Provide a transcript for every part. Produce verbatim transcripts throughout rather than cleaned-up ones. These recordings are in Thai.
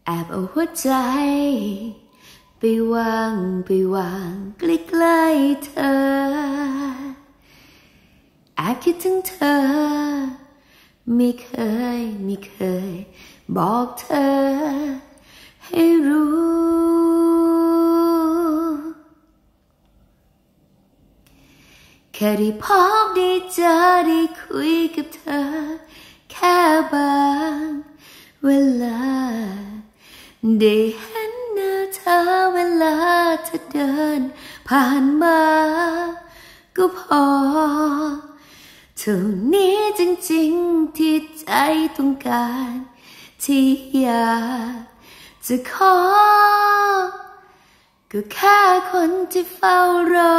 แอบเอาหัวใจไปวางไปวางใกล้ๆเธอแอบคิดถึงเธอไม่เคยไม่เคยบอกเธอให้รู้แค่ได้พบได้เจอได้คุยกับเธอแค่บางเวลาได้เห็นหน้าเธอเวลาเธอเดินผ่านมาก็พอเท่านี้จริงๆที่ใจต้องการที่อยากจะขอก็แค่คนที่เฝ้ารอ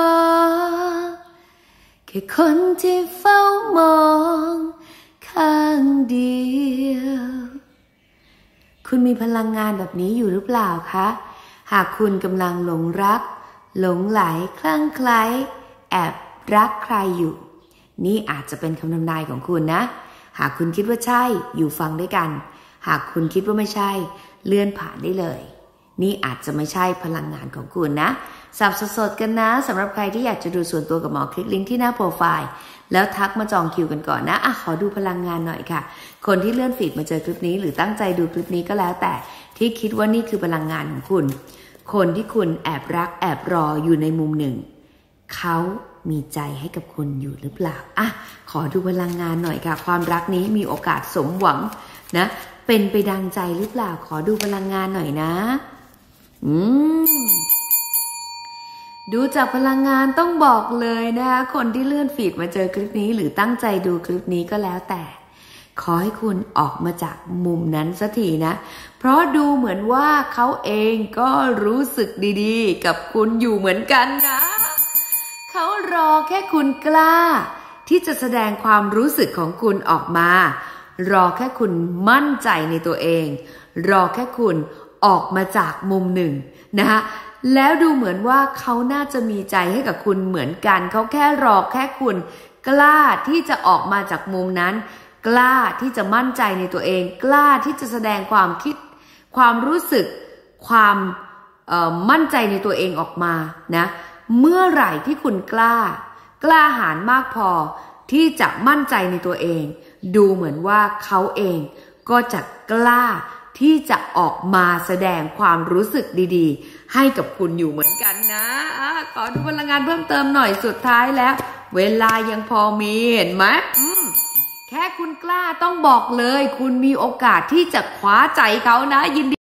แค่คนที่เฝ้ามองข้างเดียวคุณมีพลังงานแบบนี้อยู่หรือเปล่าคะหากคุณกำลังหลงรักหลงไหลคลั่งไคล้แอบรักใครอยู่นี่อาจจะเป็นคำทำนายของคุณนะหากคุณคิดว่าใช่อยู่ฟังด้วยกันหากคุณคิดว่าไม่ใช่เลื่อนผ่านได้เลยนี่อาจจะไม่ใช่พลังงานของคุณนะสับสดๆกันนะสำหรับใครที่อยากจะดูส่วนตัวกับหมอคลิกลิงก์ที่หน้าโปรไฟล์แล้วทักมาจองคิวกันก่อนนะอ่ะขอดูพลังงานหน่อยค่ะคนที่เลื่อนฟีดมาเจอคลิปนี้หรือตั้งใจดูคลิปนี้ก็แล้วแต่ที่คิดว่านี่คือพลังงานของคุณคนที่คุณแอบรักแอบรออยู่ในมุมหนึ่งเขามีใจให้กับคุณอยู่หรือเปล่าอ่ะขอดูพลังงานหน่อยค่ะความรักนี้มีโอกาสสมหวังนะเป็นไปดังใจหรือเปล่าขอดูพลังงานหน่อยนะอืมดูจากพลังงานต้องบอกเลยนะคะคนที่เลื่อนฟีดมาเจอคลิปนี้หรือตั้งใจดูคลิปนี้ก็แล้วแต่ขอให้คุณออกมาจากมุมนั้นสักทีนะเพราะดูเหมือนว่าเขาเองก็รู้สึกดีๆกับคุณอยู่เหมือนกันนะเขารอแค่คุณกล้าที่จะแสดงความรู้สึกของคุณออกมารอแค่คุณมั่นใจในตัวเองรอแค่คุณออกมาจากมุมหนึ่งนะคะแล้วดูเหมือนว่าเขาน่าจะมีใจให้กับคุณเหมือนกันเขาแค่รอแค่คุณกล้าที่จะออกมาจากมุมนั้นกล้าที่จะมั่นใจในตัวเองกล้าที่จะแสดงความคิดความรู้สึกความมั่นใจในตัวเองออกมานะเมื่อไหร่ที่คุณกล้ากล้าหาญมากพอที่จะมั่นใจในตัวเองดูเหมือนว่าเขาเองก็จะกล้าที่จะออกมาแสดงความรู้สึกดีๆให้กับคุณอยู่เหมือนกันนะอะขอดูพลังงานเพิ่มเติมหน่อยสุดท้ายแล้วเวลายังพอมีเห็นไหมแค่คุณกล้าต้องบอกเลยคุณมีโอกาสที่จะคว้าใจเขานะยินดี